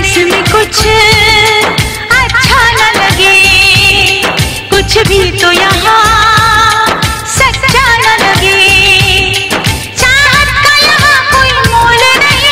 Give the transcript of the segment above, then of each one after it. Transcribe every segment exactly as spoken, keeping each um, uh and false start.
इसमें कुछ अच्छा न लगे, कुछ भी तो यहाँ सच्चा न लगे, चाहत का यहाँ कोई मोल नहीं।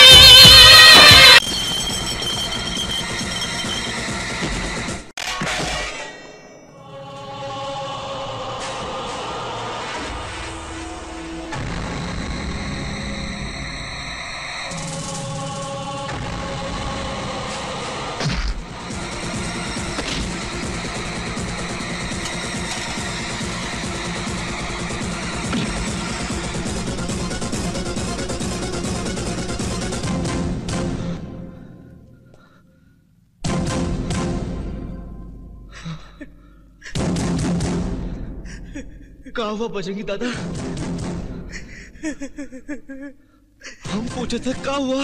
कहाँ हुआ बजरंगी दादा? हम पूछे थे कहाँ हुआ?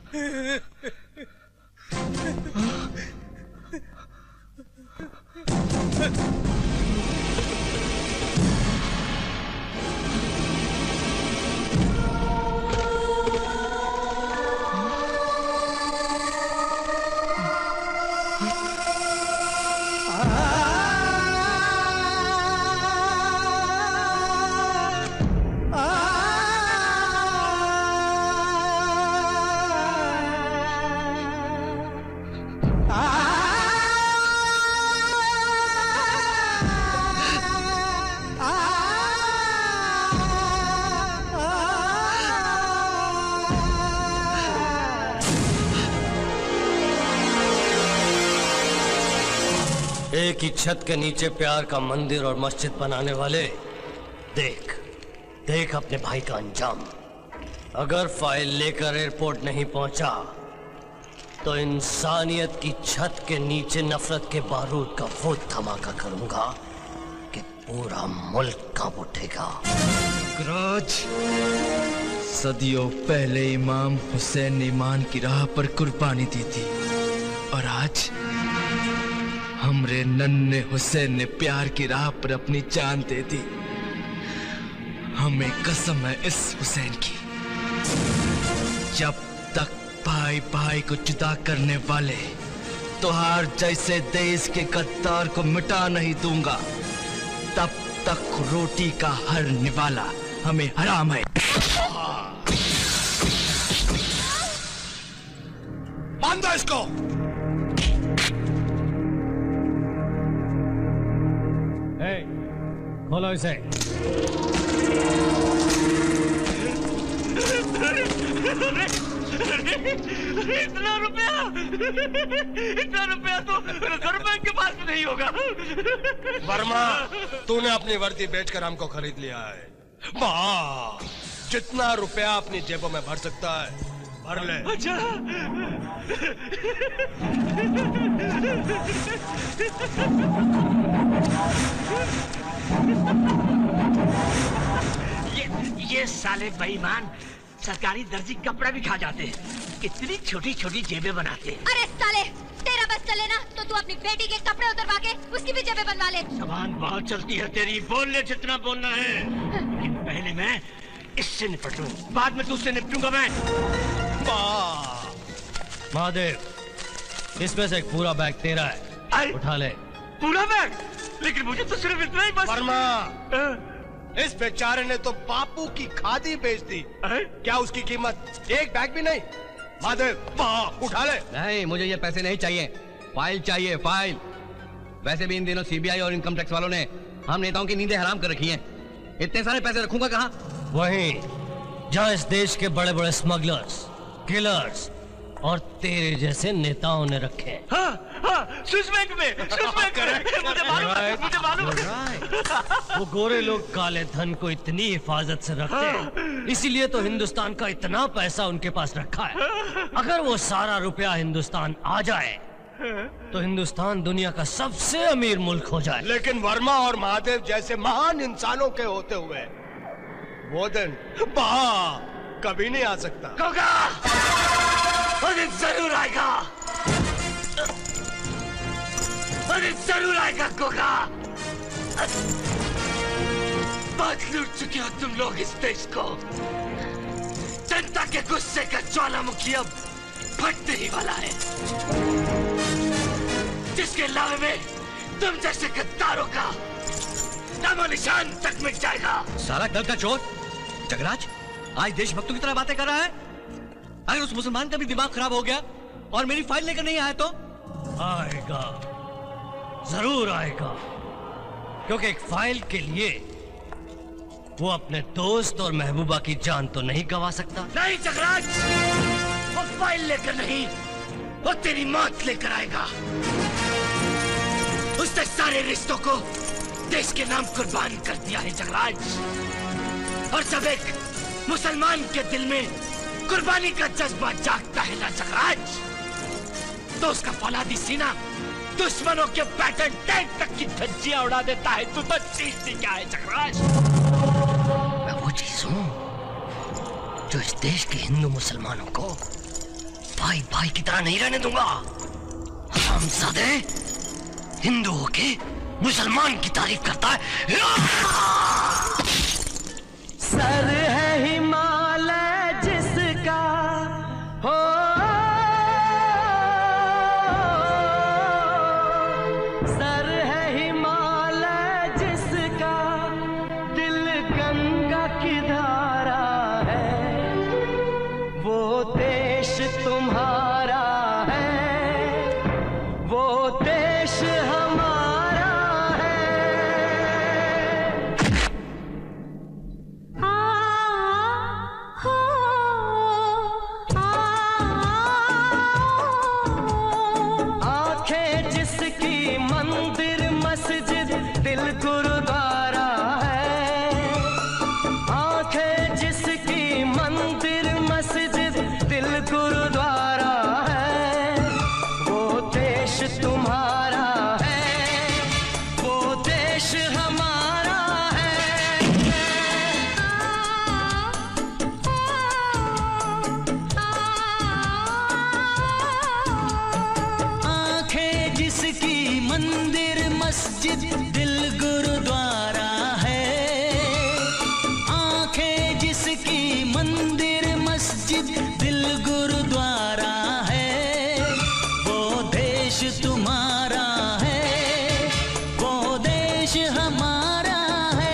एक ही छत के नीचे प्यार का मंदिर और मस्जिद बनाने वाले, देख देख अपने भाई का अंजाम। अगर फाइल लेकर एयरपोर्ट नहीं पहुंचा तो इंसानियत की छत के नीचे नफरत के बारूद का वो धमाका करूंगा कि पूरा मुल्क कांप उठेगा। राज, सदियों पहले इमाम हुसैन ने ईमान की राह पर कुर्बानी दी थी और आज हमरे नन्हे हुसैन ने प्यार की राह पर अपनी जान दे दी। हमें कसम है इस हुसैन की, जब तक भाई भाई को जुदा करने वाले तोहार जैसे देश के गद्दार को मिटा नहीं दूंगा, तब तक रोटी का हर निवाला हमें हराम है। बांध दो इसको। खोलो इसे। इतना रुपया इतना रुपया तो रिजर्व बैंक के पास भी नहीं होगा। वर्मा, तूने अपनी वर्दी बेचकर हमको खरीद लिया है। वाह, जितना रुपया अपनी जेबों में भर सकता है भर ले। अच्छा। ये ये साले बेईमान सरकारी दर्जी कपड़ा भी खा जाते हैं, कितनी छोटी छोटी जेबें बनाते हैं। अरे साले, तेरा बस चले ना तो तू अपनी बेटी के कपड़े उतरवा के उसकी भी जेबें बनवा ले। जबान बहुत चलती है तेरी, बोल ले जितना बोलना है, लेकिन पहले मैं इससे निपटूं, बाद में तुझसे निपटूंगा मैं। महादेव, इसमें से एक पूरा बैग तेरा है, उठा ले। पूरा बैग? लेकिन मुझे तो सिर्फ इतना ही बस। वर्मा, इस बेचारे ने तो बापू की खादी बेच दी। क्या उसकी कीमत एक बैग भी नहीं? महादेव, उठा ले। नहीं, मुझे ये पैसे नहीं चाहिए, फाइल चाहिए, फाइल। वैसे भी इन दिनों सीबीआई और इनकम टैक्स वालों ने हम नेताओं की नींदें हराम कर रखी हैं। इतने सारे पैसे रखूंगा कहाँ? वहीं जहाँ इस देश के बड़े बड़े स्मगलर्स, किलर्स और तेरे जैसे नेताओं ने रखे। हाँ, हाँ, स्विस बैंक में, स्विस बैंक में। मुझे मालूम है, मुझे मालूम है। वो गोरे लोग काले धन को इतनी हिफाजत से रखते हैं, इसीलिए तो हिंदुस्तान का इतना पैसा उनके पास रखा है। अगर वो सारा रुपया हिंदुस्तान आ जाए तो हिंदुस्तान दुनिया का सबसे अमीर मुल्क हो जाए। लेकिन वर्मा और महादेव जैसे महान इंसानों के होते हुए वो दिन कभी नहीं आ सकता। होगा, वो दिन जरूर आएगा, वो दिन जरूर आएगा गोगा। बहुत लूट चुके हो तुम लोग इस देश को। जनता के गुस्से का ज्वालामुखी अब फटने ही वाला है, जिसके लावे में तुम जैसे गद्दारों का नामो निशान तक मिट जाएगा। सारा दल का चोर जगराज आज देशभक्तों की तरह बातें कर रहा है। अगर उस मुसलमान का भी दिमाग खराब हो गया और मेरी फाइल लेकर नहीं आया तो? आएगा, जरूर आएगा, क्योंकि एक फाइल के लिए वो अपने दोस्त और महबूबा की जान तो नहीं गंवा सकता। नहीं जगराज, वो फाइल लेकर नहीं, वो तेरी मौत लेकर आएगा। उसने सारे रिश्तों को देश के नाम कुर्बान कर दिया है जगराज, और जब एक मुसलमान के दिल में कुर्बानी का जज्बा जागता है ना जगराज, तो उसका फौलादी सीना दुश्मनों के पैटर्न टैंक तक की धज्जियां उड़ा देता है। तू तो चीज़ क्या है जगराज? मैं वो चीज हूं जो इस देश के हिंदू मुसलमानों को भाई भाई की तरह नहीं रहने दूंगा। हरामजादे, हिंदू होके मुसलमान की तारीफ करता है। सर है हिमालय जिसका हो, सर है हिमालय जिसका, दिल गंगा की धारा है, वो देश तुम्हारा है, वो देश हमारा है। आ, हो, आ, आंखें जिसकी मंदिर मस्जिद दिल गुरुद्वारा है, आंखें जिसकी मंदिर मस्जिद दिल गुरुद्वारा है, वो देश तुम्हारा है, वो देश हमारा है। आंखें जिसकी मंदिर मस्जिद दिल गुरुद्वारा है, आंखें जिसकी मंदिर मस्जिद दिल गुरुद्वारा है, वो देश तुम्हारा है, वो देश हमारा है।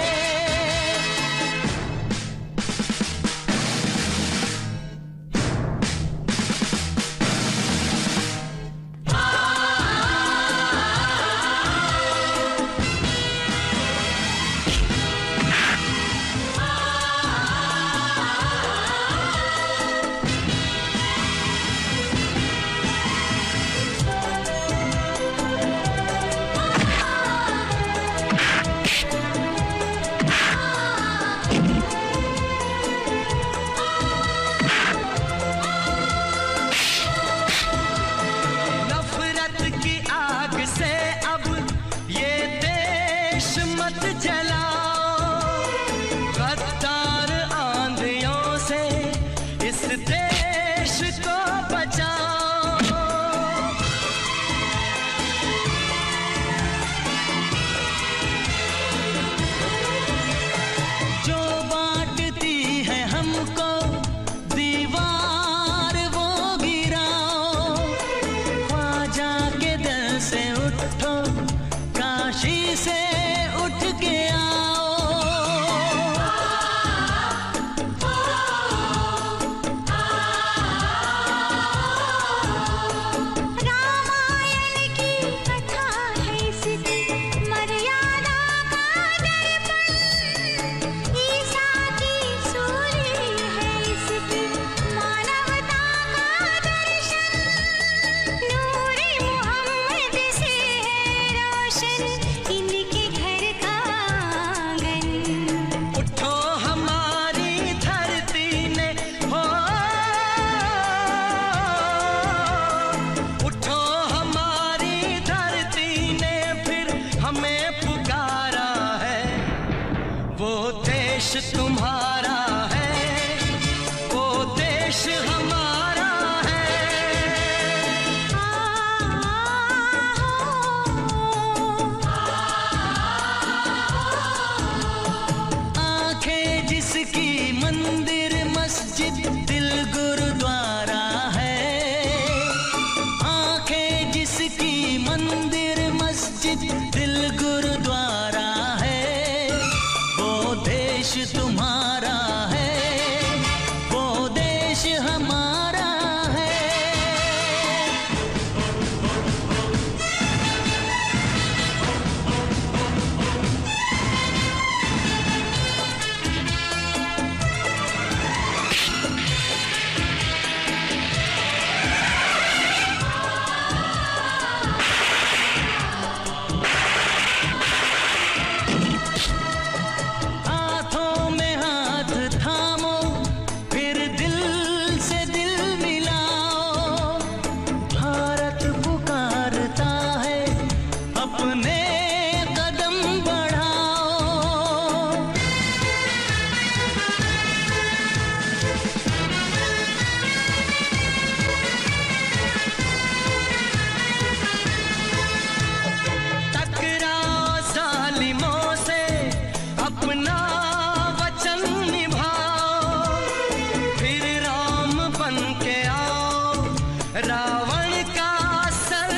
रावण का सर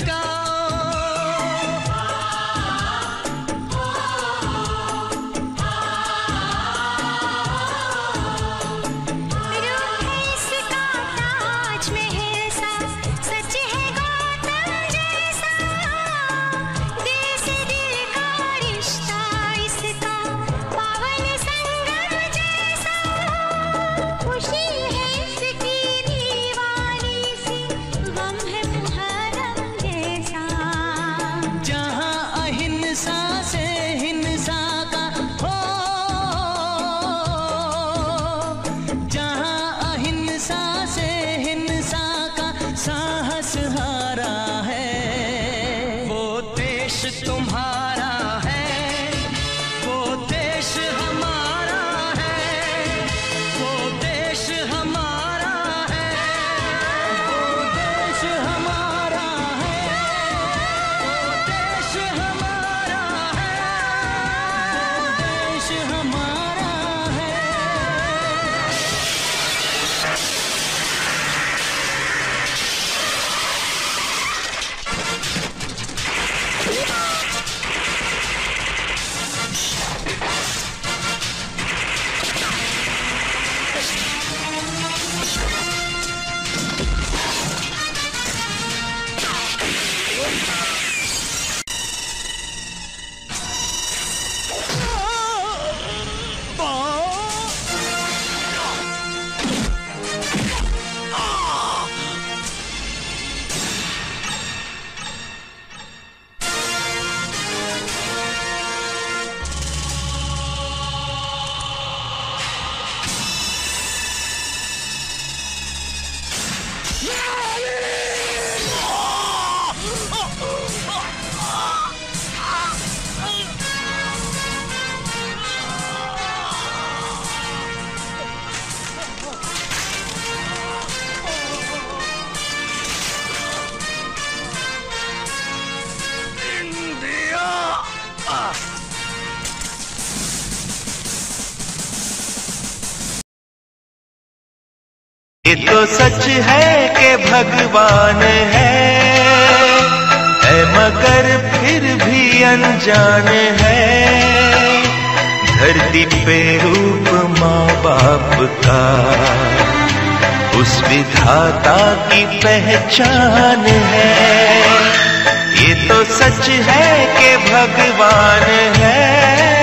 ये तो सच है कि भगवान है, है मगर फिर भी अनजान है। धरती पे रूप माँ बाप का उस विधाता की पहचान है। ये तो सच है कि भगवान है,